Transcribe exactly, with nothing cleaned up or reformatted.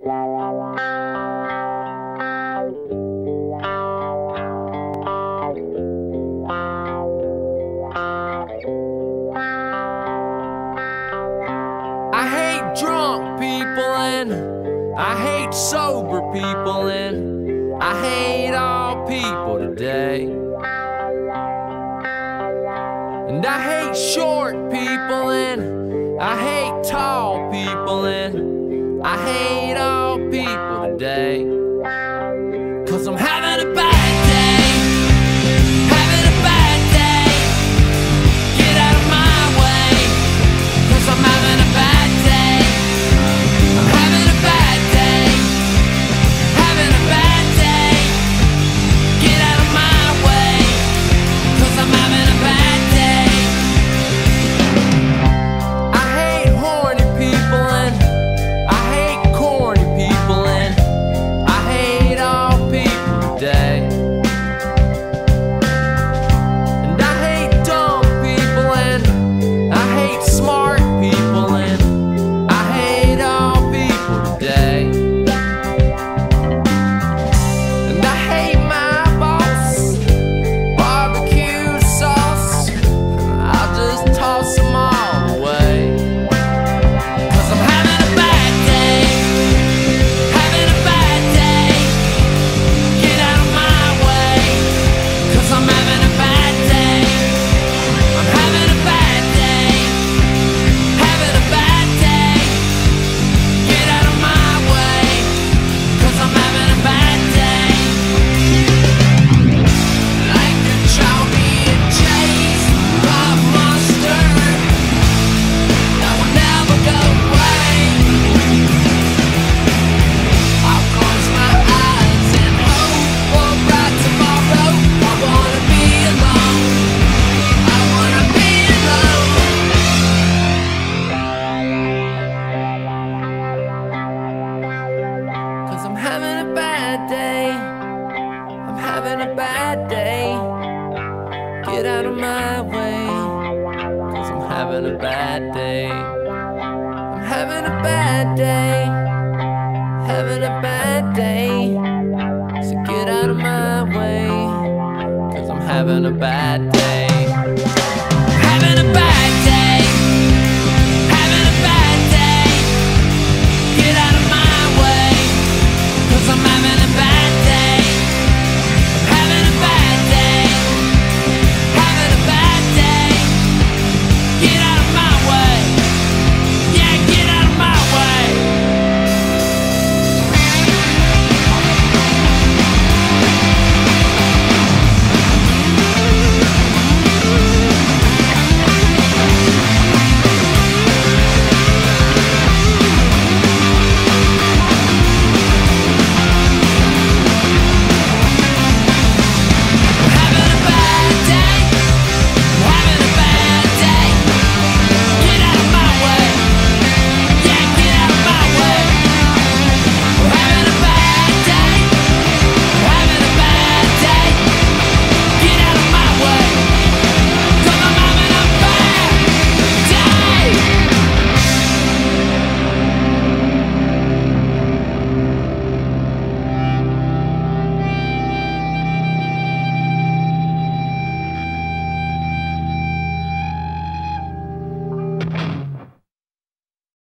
I hate drunk people and I hate sober people and I hate all people today. And I hate short people and I hate tall people and I hate all people today. 'Cause I'm having a bad day, having a bad day. Get out of my way, 'cause I'm having a bad day. I'm having a bad day, having a bad day. Get out of my way, 'cause I'm having a bad day. I hate horny people and I hate corny people and I hate all people today. And I hate dumb people and I hate smart people and I hate all people today. And I hate my boss, barbecue sauce, I'll just toss them all away. 'Cause I'm having a bad day, having a bad day. Get out of my way, 'cause I'm having a bad day. I'm having a bad day, having a bad day. Get out of my way, 'cause I'm having a bad day. Like the chalky and chase of mustard that will never go away. I'll close my eyes and hope for a bright tomorrow. I wanna be alone, I wanna be alone. 'Cause I'm having a bad day, I'm having a bad day. Get out of my way, 'cause I'm having a bad day. I'm having a bad day, having a bad day. So get out of my way, 'cause I'm having a bad day.